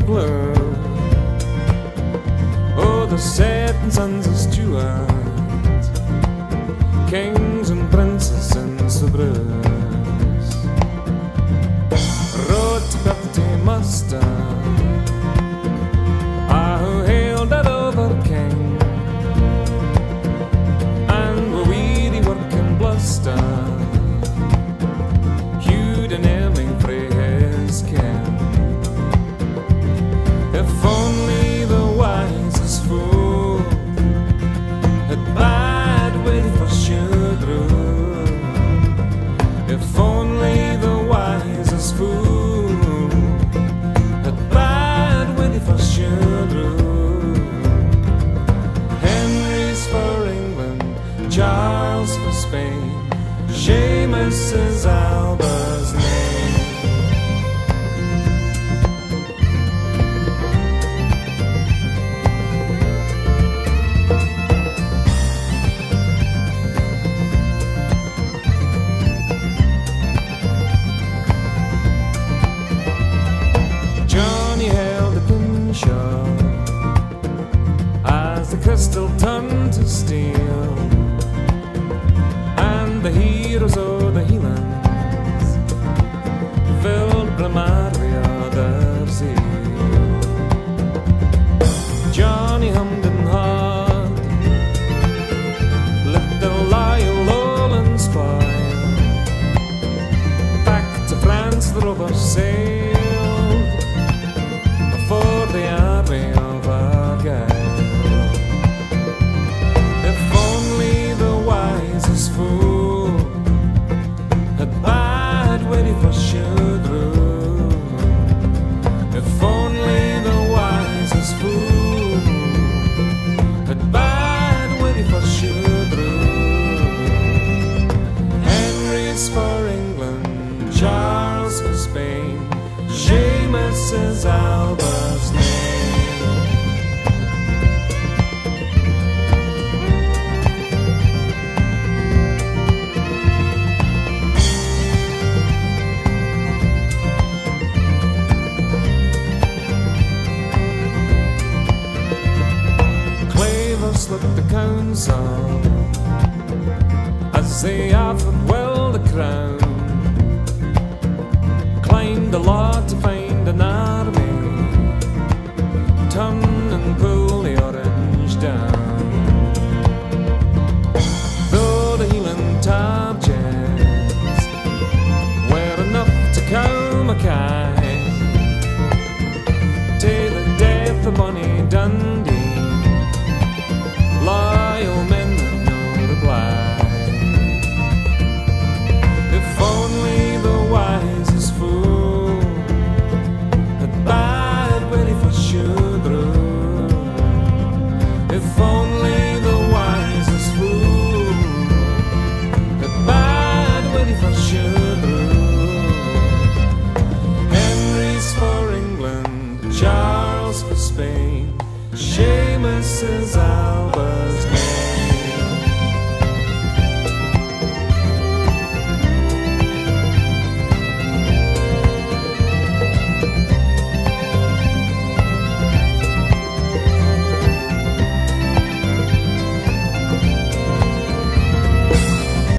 blue. Oh, the certain sons of Stuart, kings and princes and Bruce, rode to Bethty Muster, who hailed that over king, and were weedy working bluster, hewed and aiming frae his kin. If only the wisest fool had bad way for Shudru. If only the wisest fool had bad way for Shudru. Henry's for England, Charles for Spain, Seamus is Alba's name. Johnny held a pinshot as the crystal turned to steel, and the heroes of the Highlands filled Blamaria their zeal. Johnny hummed and hawed, let the Lyle Lowland spoil. Back to France the rovers sailed for the army of Argyle. If only the wisest fool had bad witty for Shudru. If only the wisest fool had bad witty for Shudru. Henry's for England, Charles for Spain, Seamus is Alba's name. Claver slipped the council as they offered well the crown, climbed the law to find an army, turn and pull the orange down. Though the Hieland targets were enough to cow Mackay, till the death of Bonnie Dundee, loyal men had no reply. If only the wisest fool had bad witty for Shudru. If only the wisest fool had bad witty for Shudru. Henry's for England, Charles for Spain, Seamus is out.